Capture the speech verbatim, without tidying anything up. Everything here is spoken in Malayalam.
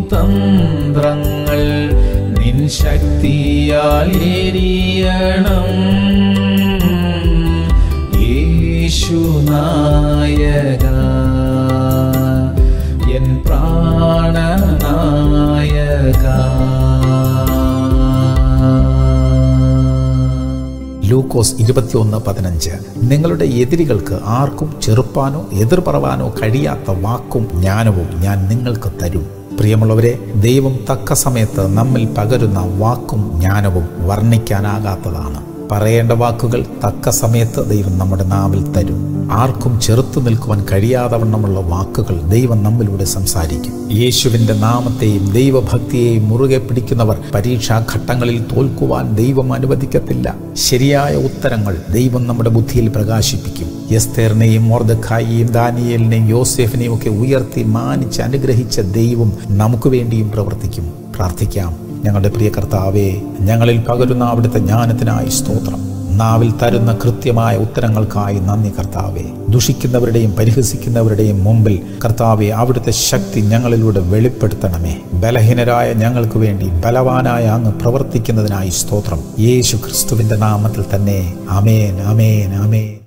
കുതന്ത്രങ്ങൾ നിൻ ശക്തിയാൽ എരിയണം. യേശുനായക എൻ പ്രാണനായക. ലൂക്കോസ് ഇരുപത്തിയൊന്ന് പതിനഞ്ച്. നിങ്ങളുടെ എതിരികൾക്ക് ആർക്കും ചെറുപ്പാനോ എതിർ പറവാനോ കഴിയാത്ത വാക്കും ജ്ഞാനവും ഞാൻ നിങ്ങൾക്ക് തരും. പ്രിയമുള്ളവരെ, ദൈവം തക്ക സമയത്ത് നമ്മിൽ പകരുന്ന വാക്കും ജ്ഞാനവും വർണ്ണിക്കാനാകാത്തതാണ്. പറയേണ്ട വാക്കുകൾ തക്ക സമയത്ത് ദൈവം നമ്മുടെ നാവിൽ തരും. ആർക്കും ചെറുത്തു നിൽക്കുവാൻ കഴിയാതവണ്ണമുള്ള വാക്കുകൾ ദൈവം നമ്മിലൂടെ സംസാരിക്കും. യേശുവിൻ്റെ നാമത്തെയും ദൈവഭക്തിയെയും മുറുകെ പിടിക്കുന്നവർ പരീക്ഷാഘട്ടങ്ങളിൽ തോൽക്കുവാൻ ദൈവം അനുവദിക്കത്തില്ല. ശരിയായ ഉത്തരങ്ങൾ ദൈവം നമ്മുടെ ബുദ്ധിയിൽ പ്രകാശിപ്പിക്കും. എസ്തേറിനെയും മൊർദെഖായിയെയും ദാനിയേലിനെയും യോസേഫിനെയും ഒക്കെ ഉയർത്തി മാനിച്ച് അനുഗ്രഹിച്ച ദൈവം നമുക്ക് വേണ്ടിയും പ്രവർത്തിക്കും. പ്രാർത്ഥിക്കാം. ഞങ്ങളുടെ പ്രിയ കർത്താവേ, ഞങ്ങളിൽ പകരുന്ന അവിടുത്തെ ജ്ഞാനത്തിനായി സ്തോത്രം. നാവിൽ തരുന്ന കൃത്യമായ ഉത്തരങ്ങൾക്കായി നന്ദി കർത്താവേ. ദുഷിക്കുന്നവരുടെയും പരിഹസിക്കുന്നവരുടെയും മുമ്പിൽ കർത്താവേ അവിടുത്തെ ശക്തി ഞങ്ങളിലൂടെ വെളിപ്പെടുത്തണമേ. ബലഹീനരായ ഞങ്ങൾക്ക് വേണ്ടി ബലവാനായ അങ്ങ് പ്രവർത്തിക്കുന്നതിനായി സ്തോത്രം. യേശു ക്രിസ്തുവിൻ്റെ നാമത്തിൽ തന്നെ. ആമേൻ, ആമേൻ, ആമേൻ.